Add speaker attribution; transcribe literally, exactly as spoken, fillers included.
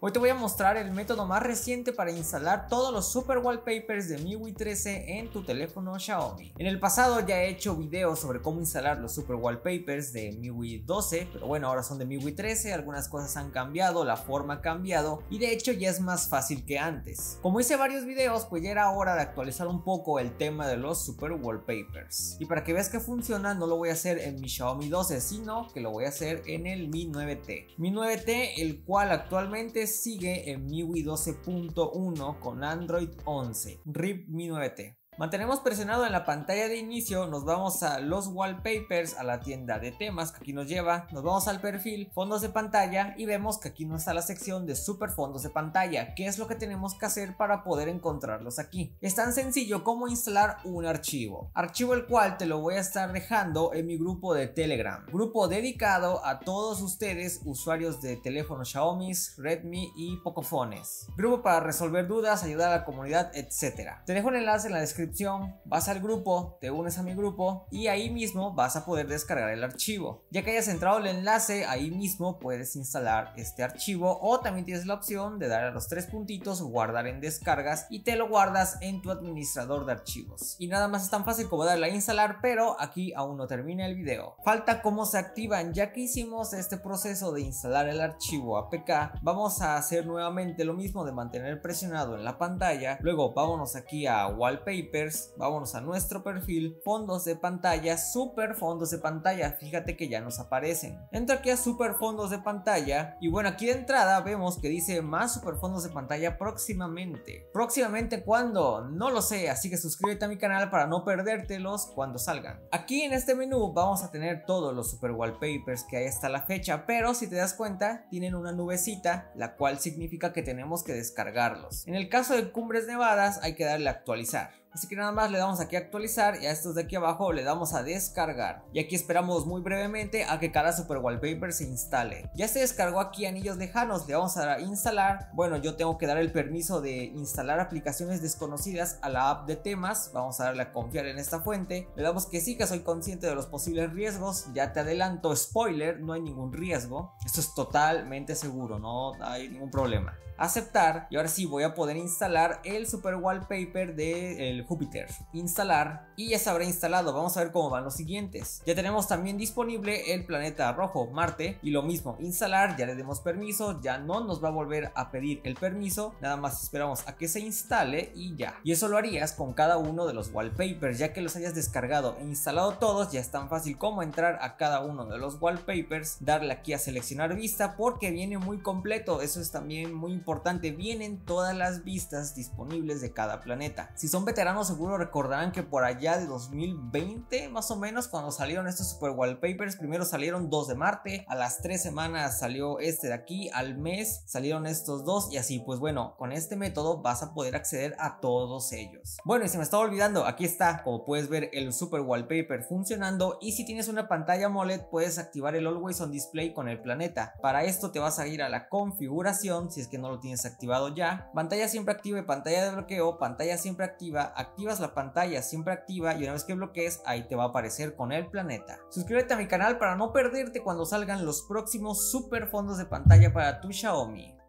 Speaker 1: Hoy te voy a mostrar el método más reciente para instalar todos los super wallpapers de M I U I trece en tu teléfono Xiaomi. En el pasado ya he hecho videos sobre cómo instalar los super wallpapers de M I U I doce, pero bueno, ahora son de M I U I trece, algunas cosas han cambiado, la forma ha cambiado y de hecho ya es más fácil que antes. Como hice varios videos, pues ya era hora de actualizar un poco el tema de los super wallpapers. Y para que veas que funciona, no lo voy a hacer en mi Xiaomi doce, sino que lo voy a hacer en el Mi nueve T. Mi nueve T, el cual actualmente sigue en M I U I doce punto uno con Android once. R I P Mi nueve T. Mantenemos presionado en la pantalla de inicio, nos vamos a los wallpapers, a la tienda de temas que aquí nos lleva, nos vamos al perfil, fondos de pantalla y vemos que aquí nos está la sección de super fondos de pantalla. ¿Qué es lo que tenemos que hacer para poder encontrarlos aquí? Es tan sencillo como instalar un archivo, archivo el cual te lo voy a estar dejando en mi grupo de Telegram, grupo dedicado a todos ustedes usuarios de teléfonos Xiaomi, Redmi y Pocofones, grupo para resolver dudas, ayudar a la comunidad, etcétera. Te dejo el enlace en la descripción. Vas al grupo, te unes a mi grupo y ahí mismo vas a poder descargar el archivo. Ya que hayas entrado el enlace, ahí mismo puedes instalar este archivo, o también tienes la opción de dar a los tres puntitos, guardar en descargas, y te lo guardas en tu administrador de archivos. Y nada más es tan fácil como darle a instalar, pero aquí aún no termina el video. Falta cómo se activan. Ya que hicimos este proceso de instalar el archivo A P K, vamos a hacer nuevamente lo mismo de mantener presionado en la pantalla. Luego vámonos aquí a Wallpaper, vámonos a nuestro perfil, fondos de pantalla, super fondos de pantalla, fíjate que ya nos aparecen. Entro aquí a super fondos de pantalla y bueno, aquí de entrada vemos que dice más super fondos de pantalla próximamente. ¿Próximamente cuándo? No lo sé, así que suscríbete a mi canal para no perdértelos cuando salgan. Aquí en este menú vamos a tener todos los super wallpapers que hay hasta la fecha, pero si te das cuenta tienen una nubecita, la cual significa que tenemos que descargarlos. En el caso de Cumbres Nevadas hay que darle a actualizar. Así que nada más le damos aquí a actualizar y a estos de aquí abajo le damos a descargar. Y aquí esperamos muy brevemente a que cada super wallpaper se instale. Ya se descargó aquí Anillos Lejanos, le vamos a dar a instalar. Bueno, yo tengo que dar el permiso de instalar aplicaciones desconocidas a la app de temas. Vamos a darle a confiar en esta fuente. Le damos que sí, que soy consciente de los posibles riesgos. Ya te adelanto, spoiler, no hay ningún riesgo. Esto es totalmente seguro, no hay ningún problema. Aceptar, y ahora sí voy a poder instalar el super wallpaper de Júpiter. Instalar y ya se habrá instalado. Vamos a ver cómo van los siguientes. Ya tenemos también disponible el planeta rojo, Marte, y lo mismo, instalar, ya le demos permiso, ya no nos va a volver a pedir el permiso, nada más esperamos a que se instale y ya. Y eso lo harías con cada uno de los wallpapers, ya que los hayas descargado e instalado todos, ya es tan fácil como entrar a cada uno de los wallpapers, darle aquí a seleccionar vista porque viene muy completo. Eso es también muy importante. Importante, vienen todas las vistas disponibles de cada planeta. Si son veteranos seguro recordarán que por allá de dos mil veinte más o menos, cuando salieron estos super wallpapers, primero salieron dos de Marte, a las tres semanas salió este de aquí, al mes salieron estos dos y así. Pues bueno, con este método vas a poder acceder a todos ellos. Bueno, y se me estaba olvidando, aquí está, como puedes ver, el super wallpaper funcionando, y si tienes una pantalla AMOLED puedes activar el Always on Display con el planeta. Para esto te vas a ir a la configuración, si es que no lo tienes activado ya, pantalla siempre activa y pantalla de bloqueo, pantalla siempre activa, activas la pantalla siempre activa y una vez que bloquees ahí te va a aparecer con el planeta. Suscríbete a mi canal para no perderte cuando salgan los próximos super fondos de pantalla para tu Xiaomi.